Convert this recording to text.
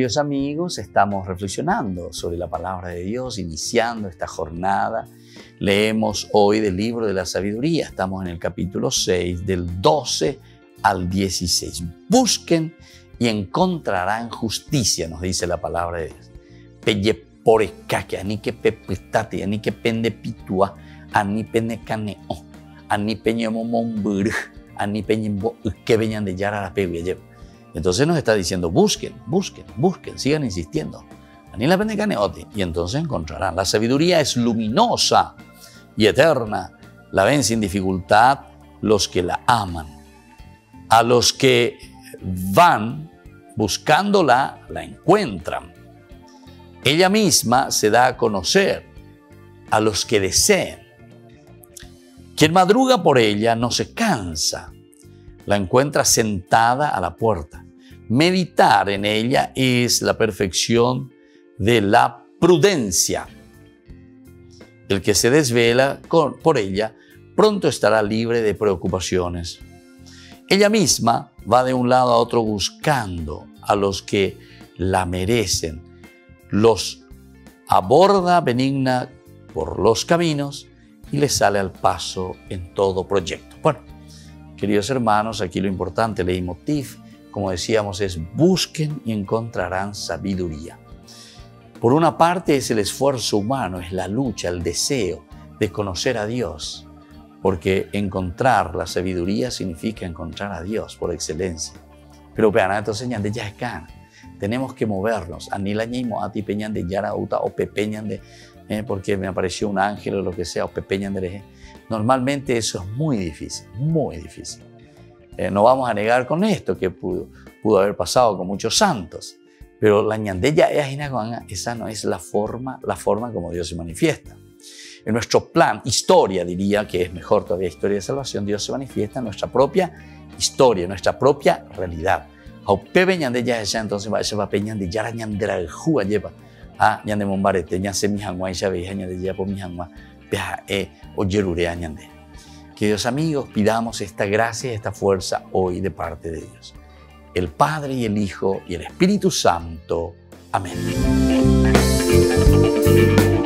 Queridos amigos, estamos reflexionando sobre la palabra de Dios, iniciando esta jornada. Leemos hoy del libro de la sabiduría. Estamos en el capítulo 6, del 12 al 16. Busquen y encontrarán justicia, nos dice la palabra de Dios. Pelle porecaque, ani que pepitate, ani que pende pitua, ani pende caneo, ani peñe momombur, ani peñe que venían de yara la pegue. Entonces nos está diciendo, busquen, busquen, busquen, sigan insistiendo. Ani la pende caneote, y entonces encontrarán. La sabiduría es luminosa y eterna. La ven sin dificultad los que la aman. A los que van buscándola, la encuentran. Ella misma se da a conocer a los que deseen. Quien madruga por ella no se cansa. La encuentra sentada a la puerta. Meditar en ella es la perfección de la prudencia. El que se desvela por ella pronto estará libre de preocupaciones. Ella misma va de un lado a otro buscando a los que la merecen. Los aborda benigna por los caminos y les sale al paso en todo proyecto. Bueno, queridos hermanos, aquí lo importante, leitmotiv, como decíamos, es busquen y encontrarán sabiduría. Por una parte es el esfuerzo humano, es la lucha, el deseo de conocer a Dios, porque encontrar la sabiduría significa encontrar a Dios por excelencia. Pero vean, entonces ya es can. Tenemos que movernos. Anila ñimo a ti peñan de yara uta o pepeñan de porque me apareció un ángel o lo que sea, o pepeñan de. Normalmente eso es muy difícil, muy difícil. No vamos a negar con esto que pudo haber pasado con muchos santos, pero la ñandella esa no es la forma como Dios se manifiesta. En nuestro plan, historia, diría que es mejor todavía historia de salvación, Dios se manifiesta en nuestra propia historia, en nuestra propia realidad. Entonces va a peñan de yara ñandera jua lleva a ñande mombarete ñase mi hangua y veía ñande ya por mi hangua o yerurea ñande. Queridos amigos, pidamos esta gracia y esta fuerza hoy de parte de Dios. El Padre y el Hijo y el Espíritu Santo. Amén.